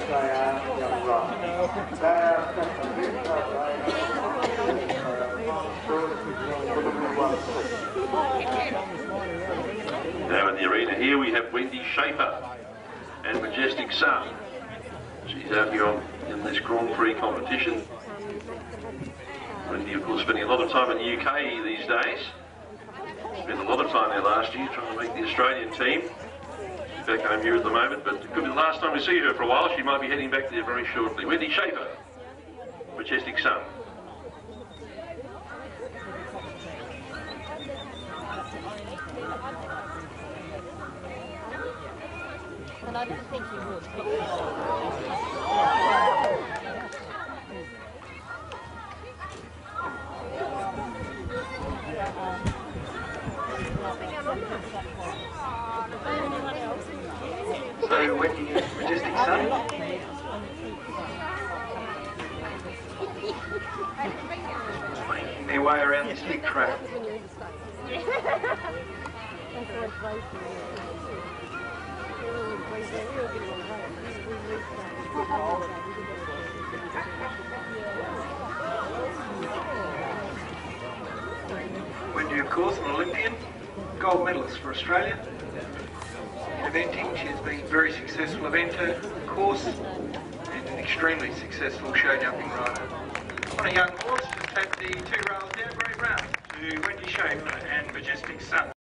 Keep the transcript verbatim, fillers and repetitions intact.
Now in the arena here we have Wendy, Schaeffer and Majestic Supreme. She's out here on, in this Grand Prix competition. Wendy, of course, spending a lot of time in the U K these days. Spent a lot of time there last year trying to make the Australian team. She's back home here at the moment, but it could be the last time we see her for a while. She might be heading back there very shortly. Wendy, Schaeffer, Majestic Supreme. But I didn't think you would. So, Wendy, Majestic Supreme. Making their way around this big track. Wendy, of course, an Olympian, gold medalist for Australia. In eventing, she's been a very successful eventer, of course, and an extremely successful show jumping rider. On a young horse, just had the two rails down, great round to Wendy, Schaeffer and Majestic Supreme.